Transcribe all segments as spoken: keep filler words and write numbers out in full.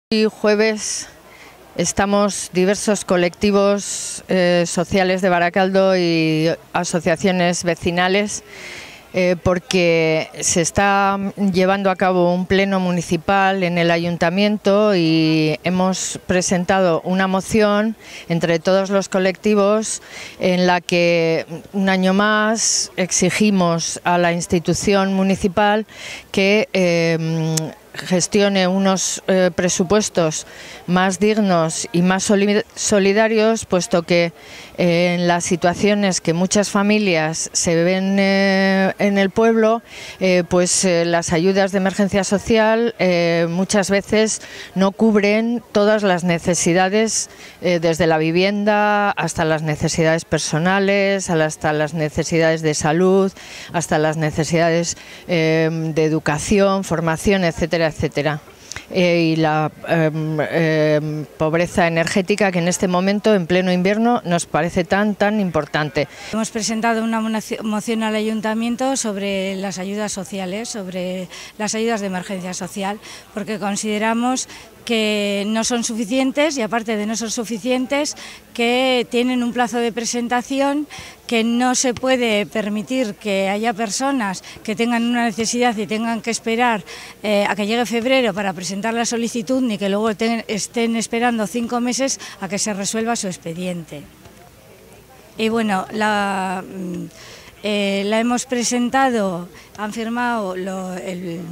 Hoy jueves estamos diversos colectivos eh, sociales de Baracaldo y asociaciones vecinales eh, porque se está llevando a cabo un pleno municipal en el ayuntamiento y hemos presentado una moción entre todos los colectivos en la que un año más exigimos a la institución municipal que eh, gestione unos eh, presupuestos más dignos y más solidarios, puesto que eh, en las situaciones que muchas familias se ven eh, en el pueblo, eh, pues eh, las ayudas de emergencia social eh, muchas veces no cubren todas las necesidades, eh, desde la vivienda hasta las necesidades personales, hasta las necesidades de salud, hasta las necesidades eh, de educación, formación, etcétera, etcétera. Eh, y la eh, eh, pobreza energética, que en este momento, en pleno invierno, nos parece tan, tan importante. Hemos presentado una moción al ayuntamiento sobre las ayudas sociales, sobre las ayudas de emergencia social, porque consideramos que no son suficientes y, aparte de no ser suficientes, que tienen un plazo de presentación, que no se puede permitir que haya personas que tengan una necesidad y tengan que esperar eh, a que llegue febrero para presentar la solicitud, ni que luego ten, estén esperando cinco meses a que se resuelva su expediente. Y bueno, la, eh, la hemos presentado, han firmado lo, el...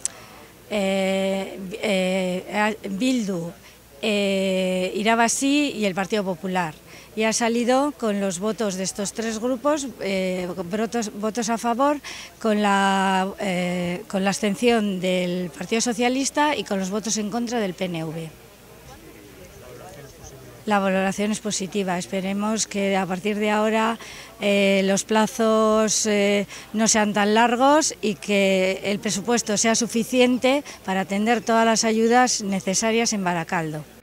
Eh, eh, Bildu, eh, Irabasí y el Partido Popular, y ha salido con los votos de estos tres grupos, eh, votos, votos a favor, con la, eh, con la abstención del Partido Socialista y con los votos en contra del P N V. La valoración es positiva. Esperemos que a partir de ahora eh, los plazos eh, no sean tan largos y que el presupuesto sea suficiente para atender todas las ayudas necesarias en Baracaldo.